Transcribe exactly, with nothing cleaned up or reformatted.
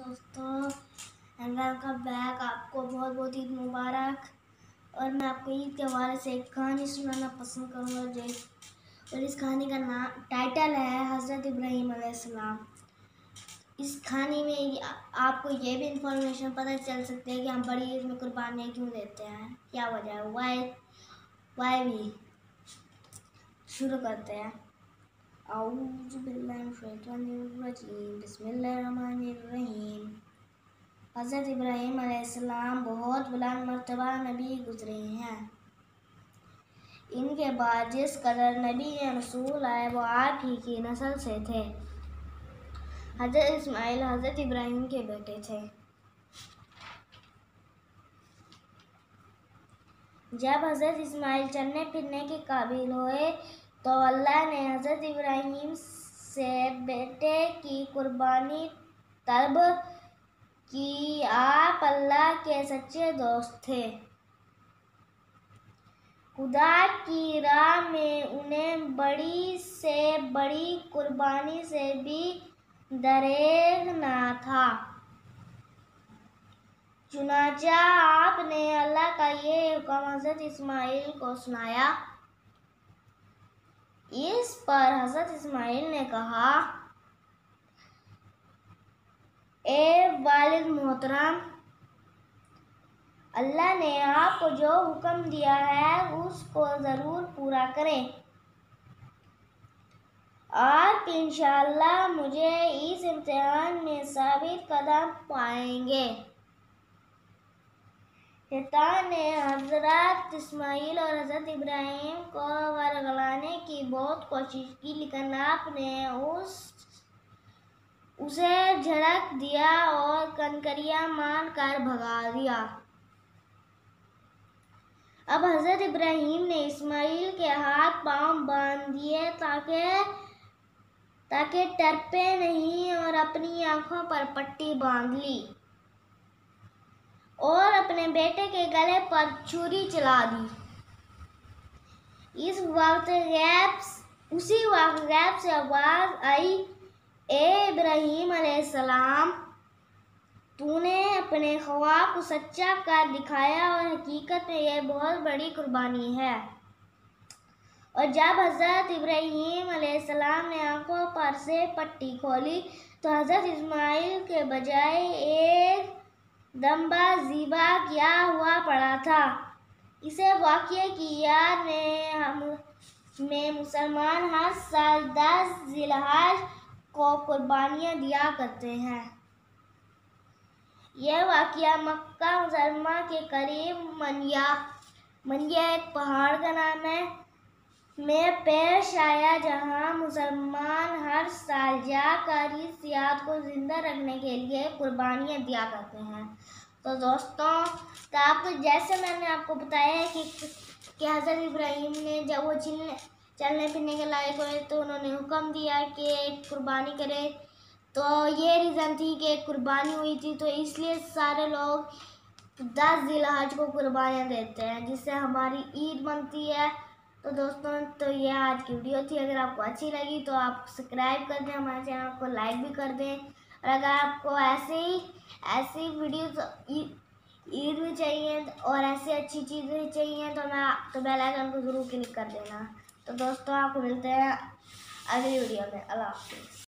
दोस्तों, and welcome back. आपको बहुत बहुत ईद मुबारक। और मैं आपको ईद के हवाले से एक कहानी सुनाना पसंद करूँगा जो और इस कहानी का नाम टाइटल है हज़रत इब्राहीम अलैहिस्सलाम। इस कहानी में आपको ये भी इंफॉर्मेशन पता चल सकती है कि हम बड़ी ईद में कुर्बानियाँ क्यों देते हैं, क्या वजह है, वाई वाई भी। शुरू करते हैं। औज़ु बिल्लाहि मिनश शैतानिर रजीम, बिस्मिल्लाहिर्रहमानिर्रहीम। हज़रत इब्राहीम अलैहिस्सलाम बहुत बुलंद मर्तबा नबी गुजरे हैं। इनके बाद जिस कदर नबी या रसूल आए वो आप ही की नस्ल से थे। हज़रत इस्माइल हज़रत इब्राहीम के बेटे थे। जब हज़रत इस्माइल चलने फिरने के काबिल हुए तो अल्लाह ने हज़रत इब्राहीम से बेटे की कुर्बानी तलब कि आप अल्लाह के सच्चे दोस्त थे। खुदा की राह में उन्हें बड़ी से बड़ी कुर्बानी से भी दरेग ना था। चुनांचा आपने अल्लाह का ये हुक्म हज़रत इस्माइल को सुनाया। इस पर हज़रत इस्माइल ने कहा, ए वालिद मोहतरम, अल्लाह ने आपको जो हुक्म दिया है उसको ज़रूर पूरा करें। आप इंशाअल्लाह मुझे इस इम्तिहान में साबित कदम पाएंगे। शैतान ने हज़रत इस्माइल और हज़रत इब्राहीम को वरगलाने की बहुत कोशिश की, लेकिन आपने उस उसे झड़क दिया और कंकरियां मान कर भगा दिया। अब हज़रत इब्राहीम ने इस्माइल के हाथ पांव बांध दिए ताकि ताकि टरपे नहीं और अपनी आंखों पर पट्टी बांध ली और अपने बेटे के गले पर छुरी चला दी। इस वक्त गैब उसी वक्त गैब से आवाज आई, ए इब्राहीम अलैहिस्सलाम, तूने अपने ख्वाब को सच्चा कर दिखाया और हकीकत में यह बहुत बड़ी कुर्बानी है। और जब हज़रत इब्राहीम अलैहिस्सलाम ने आंखों पर से पट्टी खोली तो हज़रत इस्माइल के बजाय एक दम्बा ज़िबा किया हुआ पड़ा था। इसे वाक़ये की याद में हम में मुसलमान हर साल दस ज़िलहज को कुर्बानियाँ दिया करते हैं। यह वाक़या मक्का मुकर्रमा के करीब मनिया मनिया एक पहाड़ का नाम है में पेश आया, जहाँ मुसलमान हर साल जाकर इस याद को जिंदा रखने के लिए कुर्बानियाँ दिया करते हैं। तो दोस्तों, तो आपको जैसे मैंने आपको बताया है कि, कि हज़रत इब्राहीम ने जब वो चलने चलने फिरने के लायक हुए तो उन्होंने हुक्म दिया कि कुर्बानी करे। तो ये रीज़न थी कि कुर्बानी हुई थी, तो इसलिए सारे लोग दस ज़िलहज को कुर्बानियाँ देते हैं, जिससे हमारी ईद बनती है। तो दोस्तों, तो ये आज की वीडियो थी। अगर आपको अच्छी लगी तो आप सब्सक्राइब कर दें, हमारे चैनल को लाइक भी कर दें। और अगर आपको ऐसे ही ऐसी वीडियोस ईद भी चाहिए और ऐसी अच्छी चीज़ें चाहिए तो मैं तो बेल आइकन को ज़रूर क्लिक कर देना। तो दोस्तों, आपको मिलते हैं अगली वीडियो में। अल्लाह हाफ़िज़।